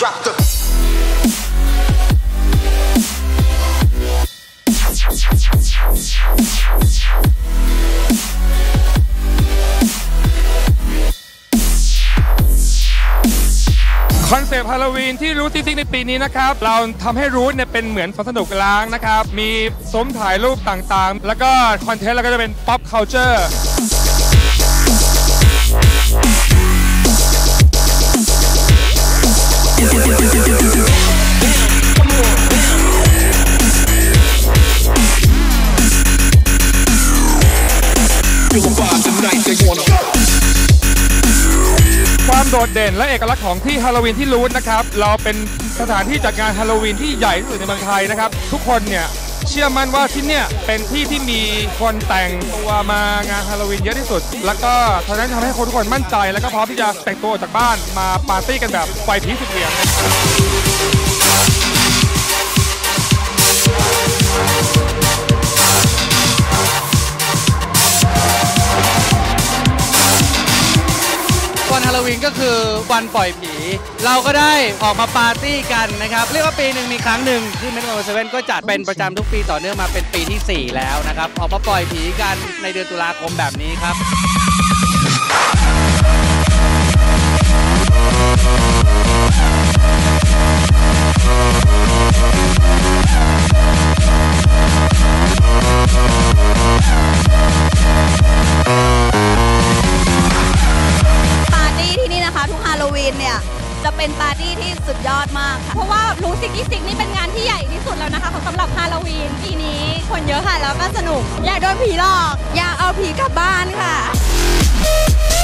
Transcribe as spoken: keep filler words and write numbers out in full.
drop the คอนเซปต์ฮาโลวีนที่รูทซิกในปีนี้นะครับเราทำให้รูทเนี่ยเป็นเหมือนสวนสนุกล้างนะครับมีซุ้มถ่ายรูปต่างๆแล้วก็คอนเทนต์เราก็จะเป็น pop cultureความโดดเด่นและเอกลักษณ์ของที่ฮาโลวีนที่รูทนะครับเราเป็นสถานที่จัดงานฮาโลวีนที่ใหญ่ที่สุดในเมืองไทยนะครับทุกคนเนี่ยเชื่อมั่นว่าที่เนี่ยเป็นที่ที่มีคนแต่งตัวมางานฮาโลวีนเยอะที่สุดแล้วก็ทางนั้นทำให้คนทุกคนมั่นใจแล้วก็พร้อมที่จะแต่งตัวออกจากบ้านมาปาร์ตี้กันแบบไฟผีสุดเหวี่ยงวันฮาโลวีนก็คือวันปล่อยผีเราก็ได้ออกมาปาร์ตี้กันนะครับเรียกว่าปีหนึ่งมีครั้งหนึ่งที่เมโทรเซเว่นก็จัดเป็นประจำทุกปีต่อเนื่องมาเป็นปีที่สี่แล้วนะครับออกมาปล่อยผีกันในเดือนตุลาคมแบบนี้ครับเนี่ยจะเป็นปาร์ตี้ที่สุดยอดมากค่ะเพราะว่ารู้สิกที่สิกนี่เป็นงานที่ใหญ่ที่สุดแล้วนะคะสำหรับฮาโลวีนปีนี้คนเยอะค่ะแล้วก็สนุกอยากโดนผีหลอกอยากเอาผีกลับบ้านค่ะ